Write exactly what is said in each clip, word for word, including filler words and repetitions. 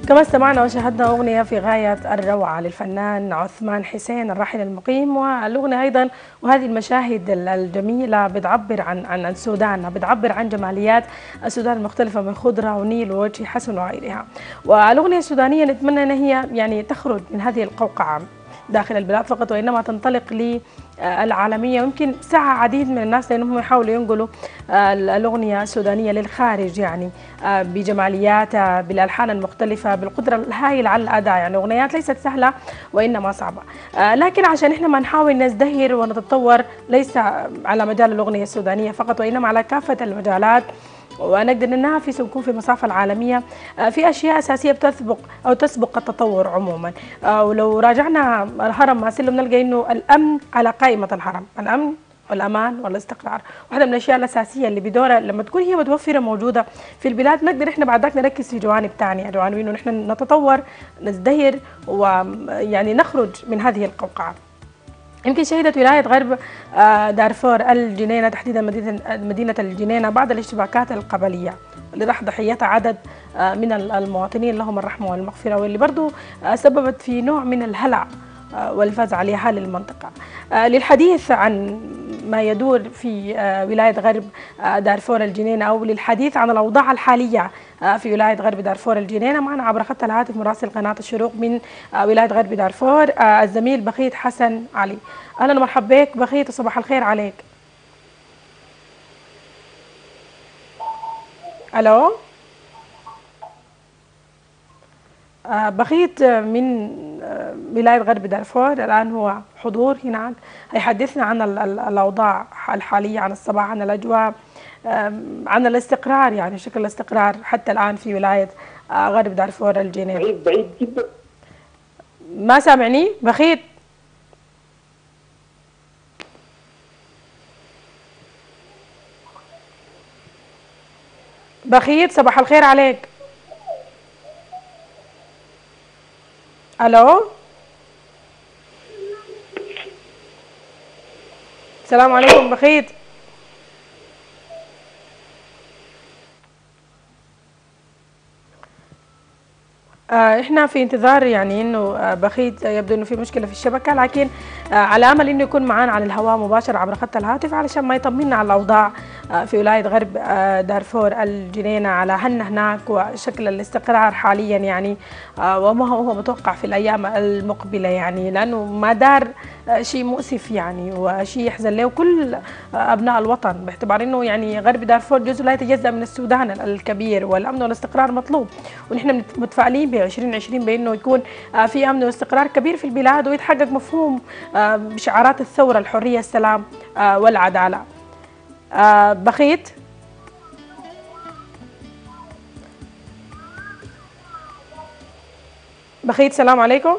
كما استمعنا وشاهدنا أغنية في غاية الروعة للفنان عثمان حسين الراحل المقيم، والأغنية أيضا وهذه المشاهد الجميلة بتعبر عن عن السودان، بتعبر عن جماليات السودان المختلفة من خضرة ونيل ووجه حسن وغيرها. والأغنية السودانية نتمنى أن هي يعني تخرج من هذه القوقعة داخل البلاد فقط، وإنما تنطلق للعالمية. ويمكن سعى عديد من الناس لأنهم يحاولوا ينقلوا الأغنية السودانية للخارج، يعني بجمالياتها بالألحان المختلفة بالقدرة الهائلة على الأداء. يعني أغنيات ليست سهلة وإنما صعبة، لكن عشان إحنا ما نحاول نزدهر ونتطور ليس على مجال الأغنية السودانية فقط وإنما على كافة المجالات، ونقدر ننافس ونكون في المصافة العالمية في أشياء أساسية بتسبق أو تسبق التطور عموما. ولو راجعنا الهرم ماسلو بنلقى إنه الأمن على قائمة الهرم، الأمن والأمان والاستقرار واحدة من الأشياء الأساسية اللي بدورها لما تكون هي متوفرة موجودة في البلاد نقدر إحنا بعد ذاك نركز في جوانب ثانية، جوانب إنه نحن نتطور نزدهر ويعني نخرج من هذه القوقعة. يمكن شهدت ولاية غرب دارفور الجنينة تحديدا مدينة الجنينة بعض الاشتباكات القبلية اللي راح ضحيتها عدد من المواطنين لهم الرحمة والمغفرة، واللي برضو سببت في نوع من الهلع والفزع لأهالي المنطقة. للحديث عن ما يدور في ولاية غرب دارفور الجنينة أو للحديث عن الأوضاع الحالية في ولاية غرب دارفور الجنينة معنا عبر خط الهاتف مراسل قناة الشروق من ولاية غرب دارفور الزميل بخيت حسن علي. أهلا ومرحبا بك بخيت وصباح الخير عليك. ألو بخيت من ولاية غرب دارفور الآن هو حضور هناك هيحدثنا عن الأوضاع الحالية، عن الصباح، عن الأجواء، عن الاستقرار، يعني شكل الاستقرار حتى الآن في ولاية غرب دارفور الجنوبي. بعيد بعيد جدا. ما سامعني بخيت؟ بخيت صباح الخير عليك. الو السلام عليكم بخيت. احنا في انتظار يعني انه بخيت يبدو انه في مشكله في الشبكه، لكن على امل انه يكون معنا على الهواء مباشر عبر خط الهاتف علشان ما يطمنا على الاوضاع في ولايه غرب دارفور الجنينه، على هن هناك وشكل الاستقرار حاليا يعني وما هو متوقع في الايام المقبله، يعني لانه ما دار شيء مؤسف يعني وشيء يحزن له كل ابناء الوطن، باعتبار انه يعني غرب دارفور جزء لا يتجزا من السودان الكبير والامن والاستقرار مطلوب، ونحن متفائلين ب ألفين وعشرين بانه يكون في امن واستقرار كبير في البلاد ويتحقق مفهوم بشعارات الثوره الحريه السلام والعداله. بخيت بخيت السلام عليكم.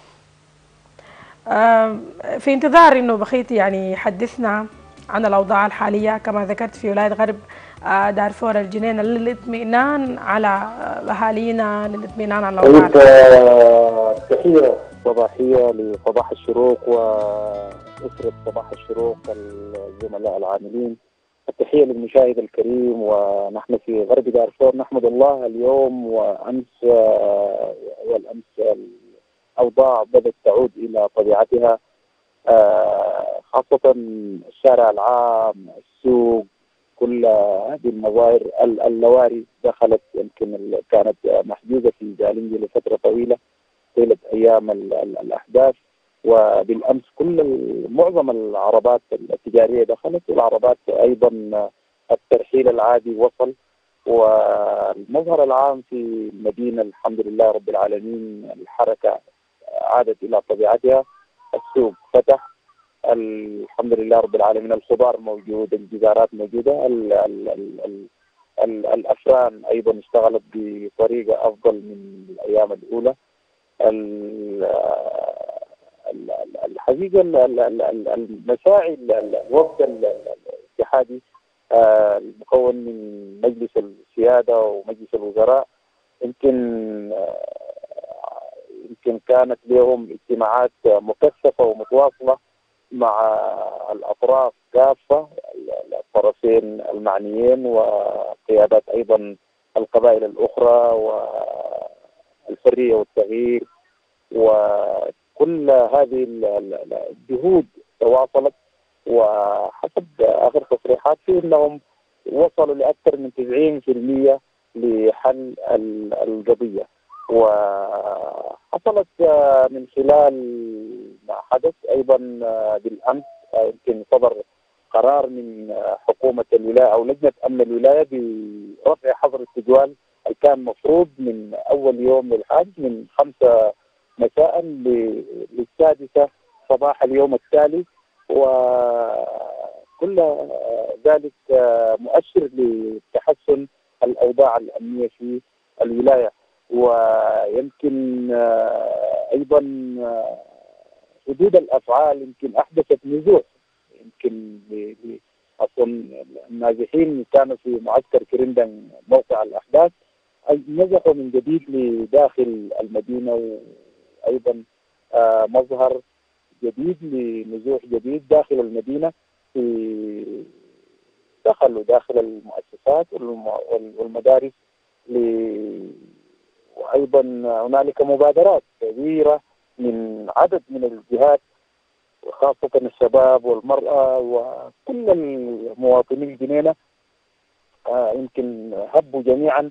في انتظار انه بخيت يعني يحدثنا عن الاوضاع الحاليه كما ذكرت في ولايه غرب دارفور الجنينه للاطمئنان على اهالينا، للاطمئنان على الاوضاع. تحيه صباحيه لصباح الشروق واسره صباح الشروق الزملاء العاملين. التحيه للمشاهد الكريم، ونحن في غرب دارفور نحمد الله اليوم وامس والامس الأوضاع بدأت تعود إلى طبيعتها، خاصة الشارع العام، السوق، كل هذه المظاهر، اللواري دخلت يمكن كانت محجوزة في جالنجي لفترة طويلة طيلة أيام الأحداث، وبالأمس كل معظم العربات التجارية دخلت، والعربات أيضا الترحيل العادي وصل، والمظهر العام في المدينة الحمد لله رب العالمين الحركة عادت إلى طبيعتها، السوق فتح الحمد لله رب العالمين، الخضار موجود، الجزارات موجودة، ال ال ال ال ال الأفران أيضا اشتغلت بطريقة أفضل من الأيام الأولى. الحقيقة المساعي الوفد الاتحادي المكون من مجلس السيادة ومجلس الوزراء يمكن يمكن كانت لهم اجتماعات مكثفة ومتواصلة مع الأطراف كافة، الطرفين المعنيين وقيادات أيضا القبائل الأخرى الحرية والتغيير، وكل هذه الجهود تواصلت، وحسب آخر تصريحات في أنهم وصلوا لأكثر من تسعين بالمئة لحل القضية. وحصلت من خلال ما حدث أيضا بالأمس يمكن صدر قرار من حكومة الولاية أو لجنة أمن الولاية برفع حظر التجوال اللي كان مفروض من أول يوم للحج من خمسة مساء للسادسة صباح اليوم التالي، وكل ذلك مؤشر لتحسن الأوضاع الأمنية في الولاية. ويمكن أيضا ردود الأفعال يمكن أحدثت نزوح، يمكن أصلا النازحين كانوا في معسكر كرندن موقع الأحداث نزحوا من جديد لداخل المدينة، وأيضا مظهر جديد لنزوح جديد داخل المدينة، في دخلوا داخل المؤسسات والمدارس، وأيضا هنالك مبادرات كبيرة من عدد من الجهات وخاصة الشباب والمرأة وكل المواطنين الجنينة يمكن هبوا جميعا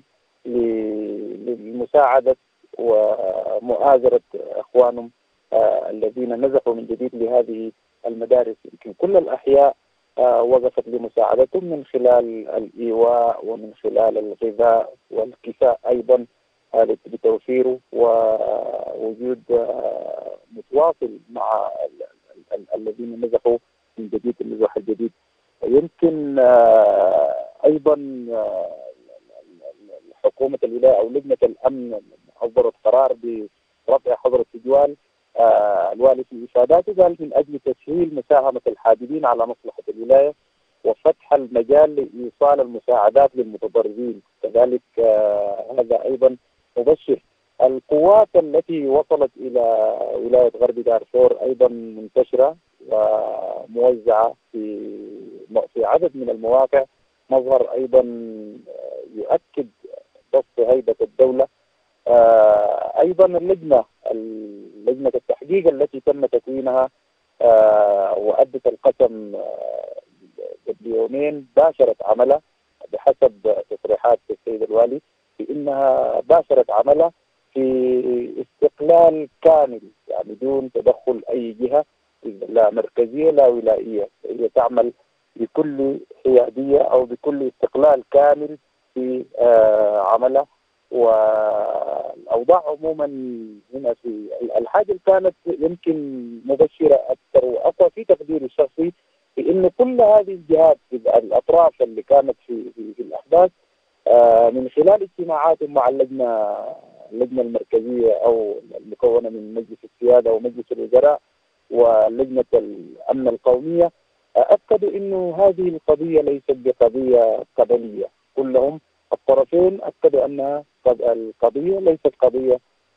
لمساعدة ومؤازرة أخوانهم الذين نزحوا من جديد لهذه المدارس. يمكن كل الأحياء وقفت لمساعدتهم من خلال الإيواء ومن خلال الغذاء والكساء أيضا بتوفيره، ووجود متواصل مع الذين نزحوا من جديد النزوح الجديد. يمكن أيضا حكومة الولاية أو لجنة الأمن أصدرت قرار برفع حظر التجوال. الوالي في إفاداته قال من أجل تسهيل مساهمة الحادثين على مصلحة الولاية وفتح المجال لإيصال المساعدات للمتضررين. كذلك هذا أيضا مبشر. القوات التي وصلت إلى ولاية غرب دارفور أيضا منتشرة وموزعة في في عدد من المواقع، مظهر أيضا يؤكد ضبط هيبة الدولة. أيضا اللجنة لجنة التحقيق التي تم تكوينها وأدت القسم قبل يومين باشرت عملها بحسب تصريحات السيد الوالي بأنها باشرت عملها في استقلال كامل، يعني دون تدخل أي جهة، لا مركزية لا ولائية. هي تعمل بكل حيادية أو بكل استقلال كامل في عملها. والأوضاع عموما هنا في الحاجة اللي كانت يمكن مبشرة أكثر وأقوى في تقديري الشخصي في إن كل هذه الجهات الأطراف اللي كانت في في, في الأحداث من خلال اجتماعاتهم مع اللجنة اللجنة المركزية أو المكونة من مجلس السيادة ومجلس الوزراء ولجنة الأمن القومية أكدوا إنه هذه القضية ليست بقضية قبلية. كلهم الطرفين أكدوا أنها القضية ليست قضية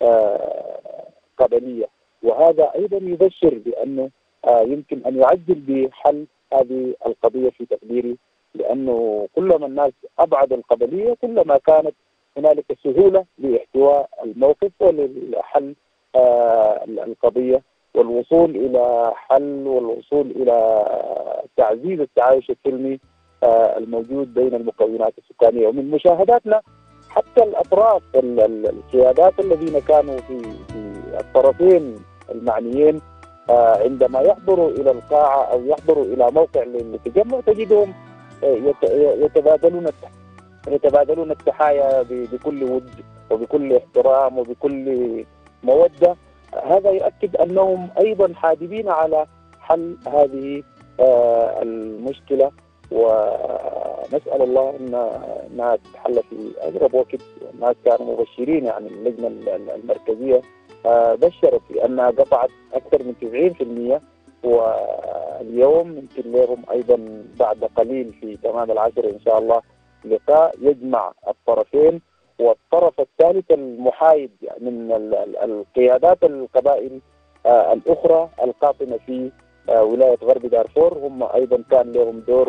قبلية، وهذا أيضا يبشر بأنه يمكن أن يعجل بحل هذه القضية في تقديري، لأنه كلما الناس أبعد القبلية كلما كانت هنالك سهولة لاحتواء الموقف ولحل القضية والوصول إلى حل والوصول إلى تعزيز التعايش السلمي الموجود بين المكونات السكانية. ومن مشاهداتنا حتى الأطراف القيادات الذين كانوا في, في الطرفين المعنيين عندما يحضروا إلى القاعة أو يحضروا إلى موقع للتجمع تجدهم يتبادلون يتبادلون التحايا بكل ود وبكل احترام وبكل مودة. هذا يؤكد أنهم أيضا حادبين على حل هذه المشكلة، ونسأل الله أنها تتحل في أقرب وقت. الناس كانوا مبشرين، يعني اللجنة المركزية بشرت بأنها قطعت أكثر من تسعين بالمئة، واليوم يمكن لهم أيضا بعد قليل في تمام العشر إن شاء الله لقاء يجمع الطرفين والطرف الثالث المحايد من القيادات القبائل الأخرى القاطنة في ولاية غرب دارفور. هم أيضا كان لهم دور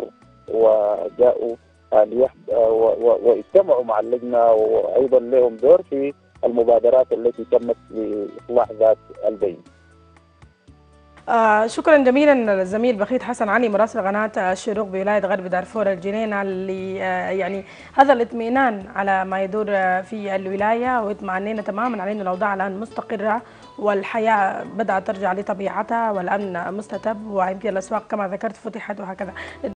وجاءوا واجتمعوا مع اللجنة، وأيضا لهم دور في المبادرات التي تمت لإصلاح ذات البين. آه شكرا جميلا للزميل بخيت حسن علي مراسل قناه الشروق بولايه غرب دارفور الجنينه، اللي آه يعني هذا الاطمئنان على ما يدور آه في الولايه، واطمئنينا تماما على انه الاوضاع الان مستقره والحياه بدات ترجع لطبيعتها والامن مستتب، ويمكن الاسواق كما ذكرت فتحت وهكذا.